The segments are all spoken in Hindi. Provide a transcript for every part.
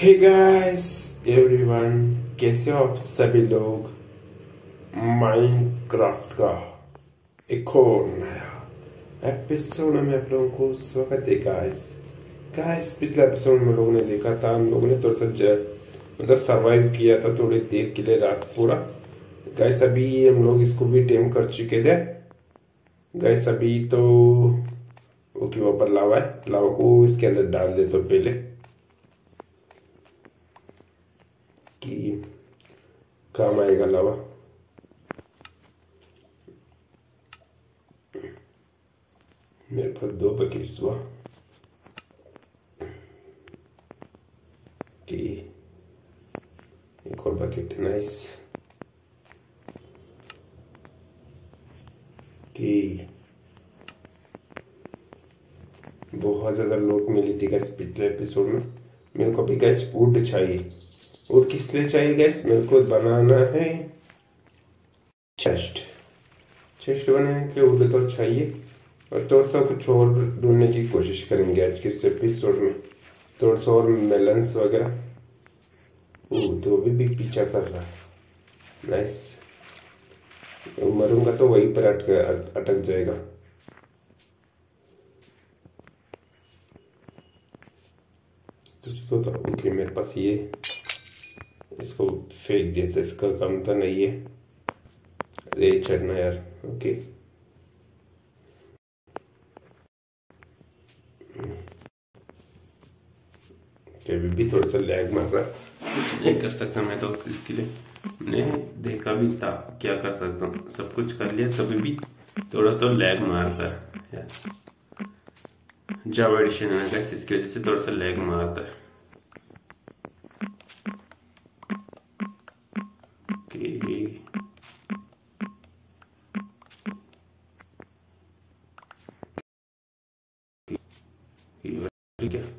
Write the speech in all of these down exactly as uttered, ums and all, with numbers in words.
हे गाइस एवरीवन, कैसे हो आप सभी लोग। माइनक्राफ्ट का एक और नया एपिसोड में आप लोगों को स्वागत है गाइस। गाइस पिछले एपिसोड में लोगों ने देखा था, हम लोगों ने थोड़ा सा मतलब सरवाइव किया था थोड़ी देर के लिए रात पूरा। गाइस अभी हम लोग इसको भी टेम कर चुके थे। गाइस अभी तो ओके ऊपर लावा है, लावा को इसके अंदर डाल दे तो पहले कि काम आएगा लावा। मेरे पास दो बकेट्स हुआ कि एक और बकेट नाइस कि बहुत ज्यादा लोग मिली थी गैस पिछले एपिसोड में। मेरे को भी गैस वुड चाहिए। वुड किस लिए चाहिए गैस? मेरे को बनाना है चेस्ट। चेस्ट बनाने के लिए वुड तो चाहिए और थोड़ा सा कुछ और ढूंढने की कोशिश करेंगे आज के इस एपिसोड में। थोड़ा सा और मेलन्स वगैरह। ओह तो अभी भी पीछा कर रहा है। नाइस। मरूंगा तो वहीं पर अटक अटक जाएगा। तो, तो ओके मेरे पास ये, इसको फेंक दिया था, इसका काम तो नहीं है रे चढ़ना यार। ओके अभी भी थोड़ा सा लैग मार रहा है, कुछ नहीं कर सकता मैं तो इसके लिए। मैंने देखा भी था क्या कर सकता हूँ, सब कुछ कर लिया तभी भी थोड़ा तो लैग मारता है यार। जावा एडिशन है गाइस, इसकी वजह से थोड़ा सा लैग मारता है। ठीक है,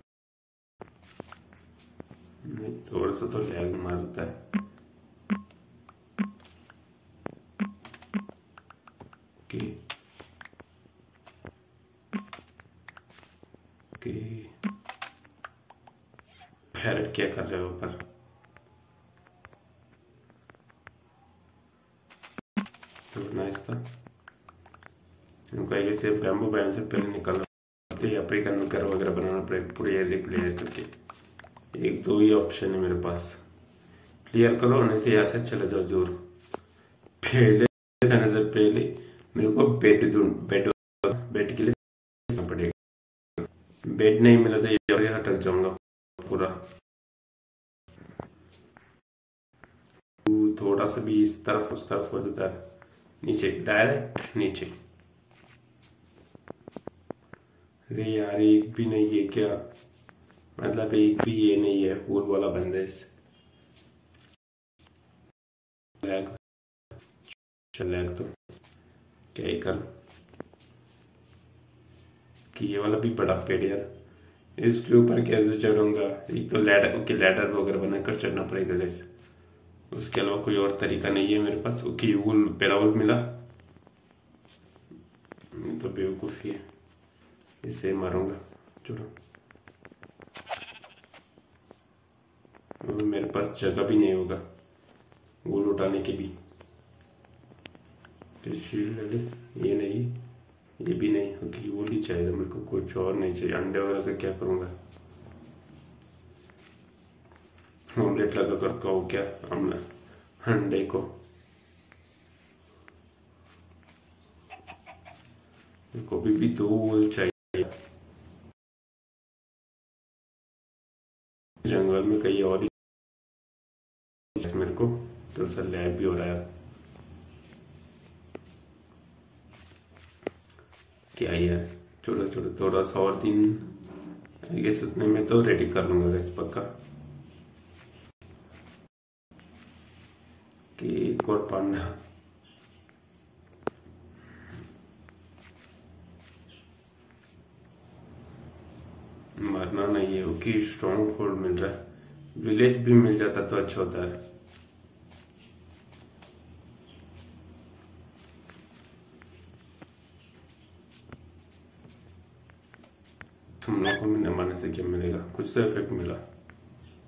थोड़ा सा तो लैग मारता है कि कि पैरट क्या कर रहे हो ऊपर? तो नाइस था। इनको से बैम्बू बैन से पहले निकलना पड़ता है, अफ्रीकन घर वगैरह बनाना पड़ेगा पूरे एरिया क्लियर करके। एक दो ही ऑप्शन है मेरे पास, क्लियर करो नहीं तो यहाँ से चले जाओ दूर। पहले नजर पहले मेरे को बेड बेड बेड के लिए पड़ेगा। बेड नहीं मिला तो ये हटक जाऊंगा पूरा। थोड़ा सा भी इस तरफ उस तरफ हो जाता है, नीचे डायरेक्ट नीचे। अरे यार एक भी नहीं है क्या? मतलब एक भी ये नहीं है वुड वाला बंदेज। लैग चल लैग तो क्या ही कर कि ये वाला भी बड़ा पेड़ यार, इसके ऊपर कैसे चढ़ूंगा? एक तो लैडर, ओके लैडर वगैरह बनाकर चढ़ना पड़ेगा गैस, उसके अलावा कोई और तरीका नहीं है मेरे पास। ओके वुल पहला वुल मिला तो बेवकूफ़ी है, इसे मारूंगा। चलो मेरे पास जगह भी नहीं होगा वुल उठाने की भी। शील्ड ले, ये नहीं ये भी नहीं। ओके वो भी चाहिए मेरे को, कुछ और नहीं चाहिए। अंडे वगैरह से क्या करूंगा? ऑमलेट लगा कर खाओ क्या हमने अंडे को? को भी, भी दो वुल चाहिए। जंगल में कहीं और ही मेरे को तो सर लैब भी हो रहा है क्या यार। छोटा छोटा थोड़ा सा और दिन आई गेस उतने में तो रेडी कर लूंगा गैस पक्का। कि एक और पांडा मरना नहीं है। ओके स्ट्रॉन्ग होल्ड मिल रहा है, विलेज भी मिल जाता तो अच्छा होता है। तुम लोगों को न मारने से क्या मिलेगा? कुछ तो इफेक्ट मिला।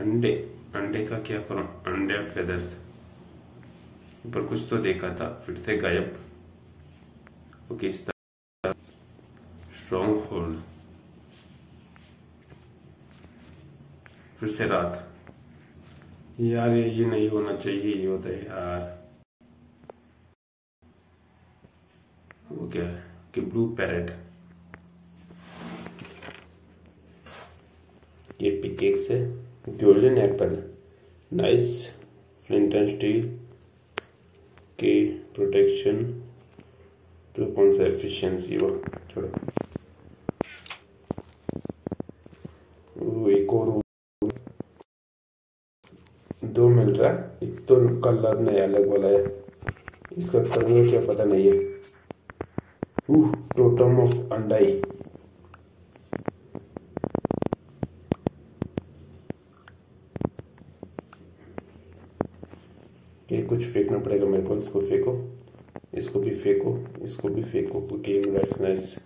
अंडे अंडे का क्या करूं? अंडे फेदर्स पर कुछ तो देखा था, फिर से गायब। ओके, स्ट्रॉन्ग होल्ड, फिर से रात। यार ये ये नहीं होना चाहिए, ये होता है यार। वो क्या है कि ब्लू पैरेट, ये पिकेक्स है। Golden apple, nice. Flint and steel की प्रोटेक्शन, तो कौन सा एफिशिएंसी वो छोड़ो। वो एक और दो मिल रहा है, एक तो कलर नया अलग वाला है, इसका कलर क्या पता नहीं है। उह, टोटम ऑफ अंडाई, कि कुछ फेंकना पड़ेगा मेरे को। इसको फेंको, इसको भी फेंको, इसको भी फेंको। Game rights nice.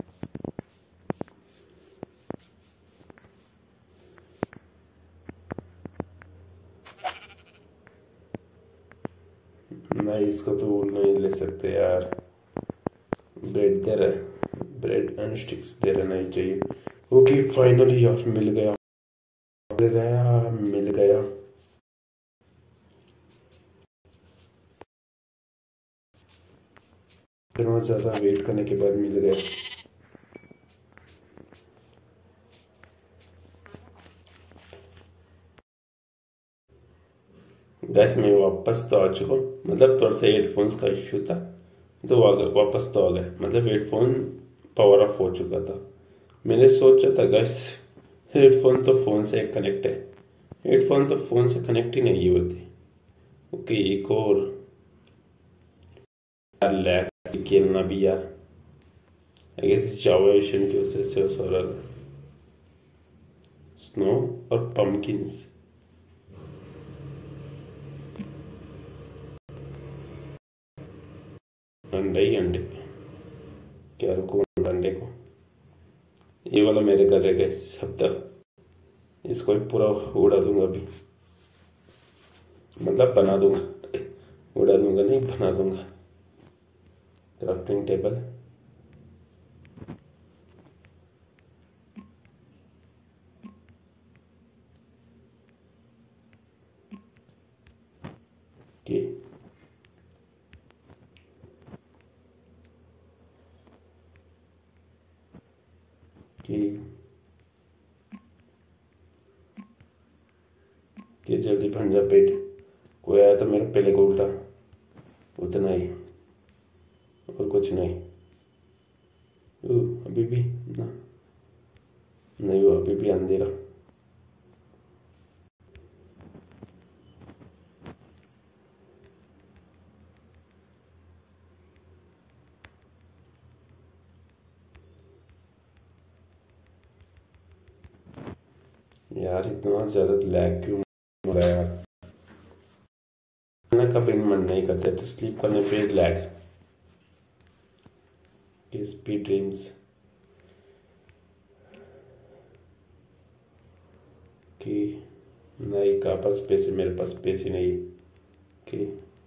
नहीं, इसको तो नहीं ले सकते यार। ब्रेड दे रहा, ब्रेड एंड स्टिक्स दे रहा, नहीं चाहिए। ओके फाइनली यार मिल गया, मिल गया मिल गया। इतना ज्यादा वेट करने के बाद मिल गया। गैस मैं वापस तो आ चुका हूँ, मतलब थोड़ा सा हेडफोन्स का इश्यू था तो आ गया, वापस तो आ गया। मतलब हेडफोन पावर ऑफ हो चुका था। मैंने सोचा था गैस हेडफोन तो फोन से कनेक्ट है, हेडफोन तो फोन से कनेक्ट ही नहीं होती। ओके एक और यार, लैग खेलना भी यार, आई गेस जावा एडिशन की वजह से हो रहा है। स्नो और पम्पकिंस, अंडे ही अंडे। क्या रुको अंडे को, ये वाला मेरे घर रहेगा इस हफ्ता, इसको भी पूरा उड़ा दूंगा अभी, मतलब बना दूंगा, उड़ा दूंगा नहीं बना दूंगा। क्राफ्टिंग टेबल, के कि कि जल्दी बन जा पेट। कोई आया तो मेरे पहले को उल्टा, उतना ही और कुछ नहीं। ओ, अभी भी ना, नहीं वो अभी भी अंधेरा। यार इतना ज्यादा लैग क्यों हो रहा है यार? खाना का भी मन नहीं करता तो स्लीप करने पे लैग। स्पीड ड्रीम्स कि नहीं, कहाँ पास पैसे, मेरे पास पैसे नहीं कि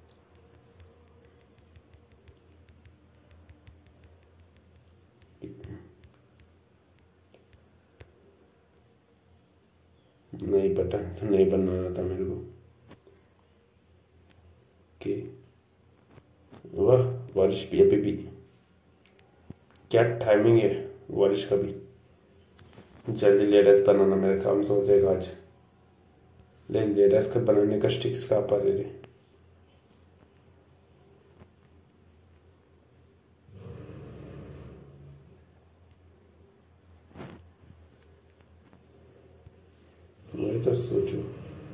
नहीं पता, नहीं बनाना था मेरे को कि वाह बारिश भी अभी भी, क्या टाइमिंग है बारिश का भी। जल्दी लेडर्स बनाना, मेरा काम तो हो जाएगा आज। ले लेडर्स का बनाने का स्टिक्स कहाँ पर है रे? मैं तो सोचू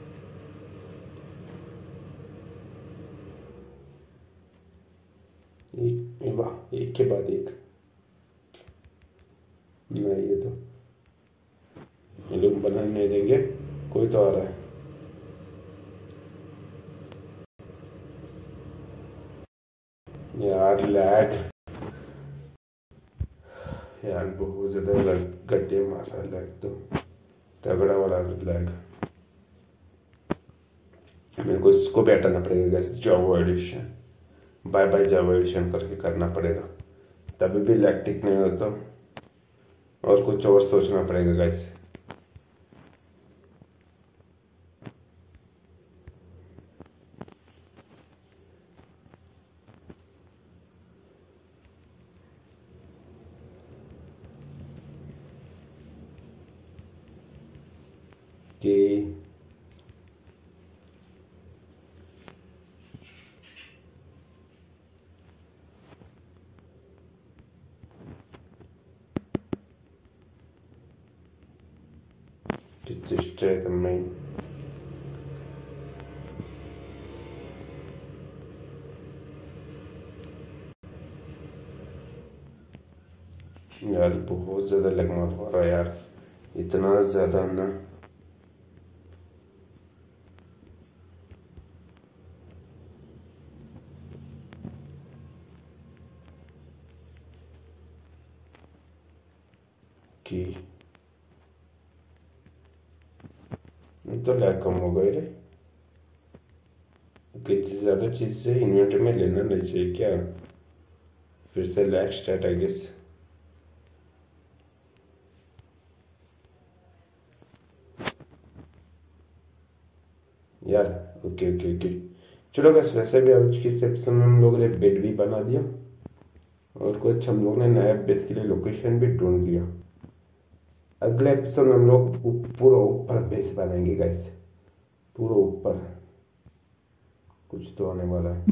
एक, वाह एक के बाद एक। नहीं ये तो ये लोग बनाने नहीं देंगे, कोई तो आ रहा है। यार लैग, यार बहुत ज्यादा गड्ढे मार रहा है लैग, तो तगड़ा वाला लैग। मेरे को इसको भी हटाना पड़ेगा guess, Java edition. Bye bye Java edition करके करना पड़ेगा, तभी भी लैक्टिक नहीं होता, और कुछ और सोचना पड़ेगा गैस। कि destroy the main यार बहुत ज्यादा लगमा हो रहा है यार, इतना ज्यादा ना। कि तो लैग कम हो गई रे, कितनी ज्यादा चीज से इन्वेंटरी में लेना नहीं चाहिए क्या, फिर से लैग स्टार्ट आई गेस। यार ओके ओके ओके चलो बस, वैसे भी आज की एपिसोड में हम लोगों ने बेड भी बना दिया, और कुछ हम लोग ने नया बेस के लिए लोकेशन भी ढूंढ लिया। अगले एपिसोड में हम लोग पूरा ऊपर बेस बनाएंगे गाइस, पूरा ऊपर कुछ तो आने वाला है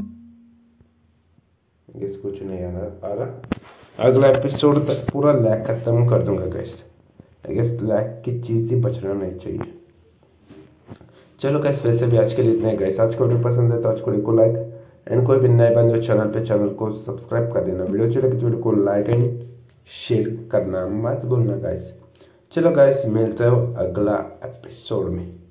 गाइस, कुछ नहीं आना आ रहा। अगला एपिसोड तक पूरा लैग खत्म कर दूंगा गाइस, आई गेस लैग की चीज ही बचना नहीं चाहिए। चलो गाइस, वैसे भी आज के लिए इतना है गाइस। आज को वीडियो पसंद है तो आज को वीडियो को लाइक, एंड कोई भी नए बंदे चैनल पे चैनल को सब्सक्राइब कर देना। वीडियो चले तो वीडियो को लाइक एंड शेयर करना मत भूलना गाइस। चलो गाइस, मिलते हो अगला एपिसोड में।